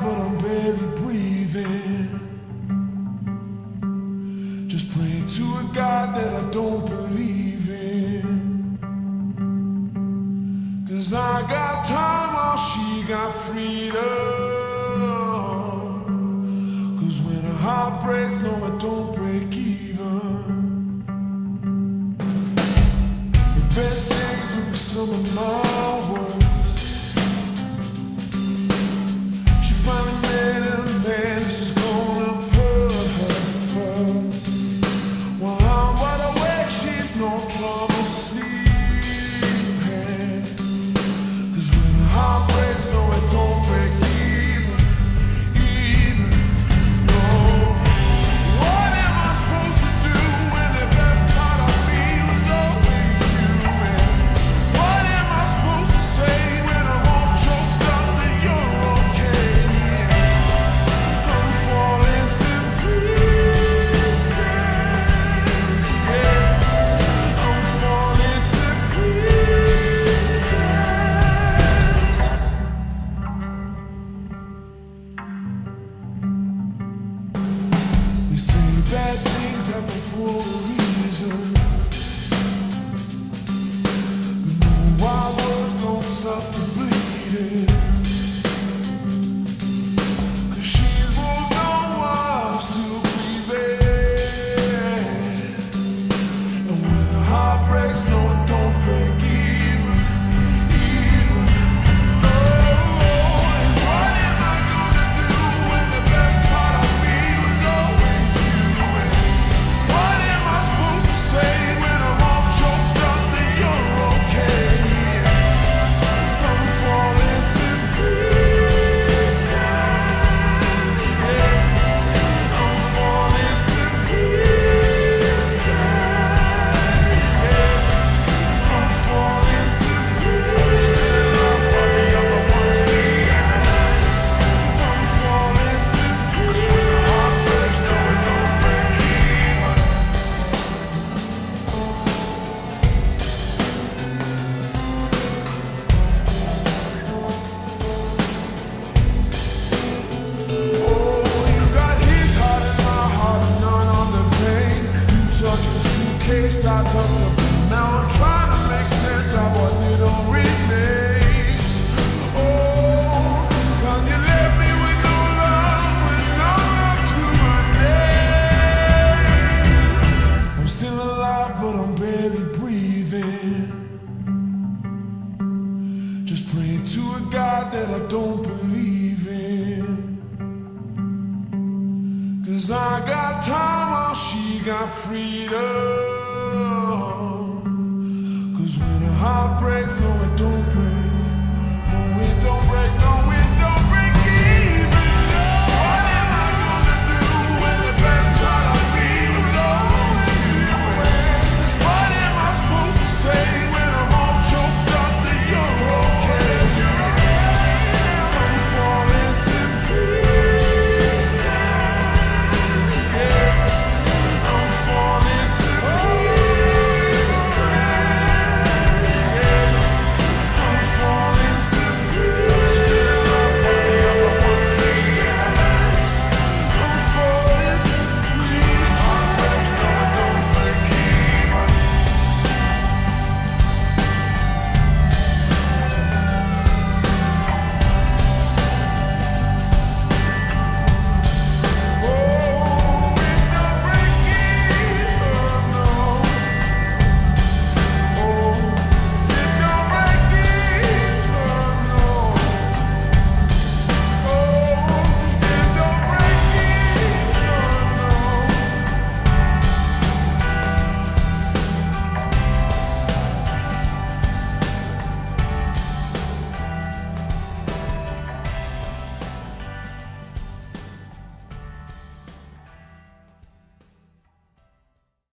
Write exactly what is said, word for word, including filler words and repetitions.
but I'm barely breathing. Just praying to a God that I don't believe in. 'Cause I got time while she got freedom. 'Cause when a heart breaks, no, it don't break even. The best days will be some of my worst. She finally made a man that's gonna put her first. While I'm wide awake, she's no trouble sleeping. 'Cause when a heart breaks, no, it don't break even, even, no. What am I supposed to do when the best part of me was always you? And what am I supposed to say when I'm all choked up that you're okay? I'm falling to pieces, yeah. I'm falling to pieces. They say bad things happen for a reason, but no wild words gon' stop the bleeding. 'Cause she's moved on while I'm still breathing. And when a heart breaks, no, it don't break even, even. Oh, and what am I gonna do when the best part of me was always you? And what am I supposed to say when I'm all choked up that you're okay? I'm falling to pieces, yeah. I'm falling to pieces, yeah. I'm falling to pieces. But the other one's pieces. I'm falling to pieces. When the heart breaks, so it don't break even. Oh, you got his heart and my heart, and none on the pain. You took the suitcase, I took the pain. Now I'm trying to make sense of what little remains. Oh, 'cause you left me with no love and no love to my name. I'm still alive, but I'm barely breathing. Just praying to a God that I don't believe in. 'Cause I got time while she got freedom.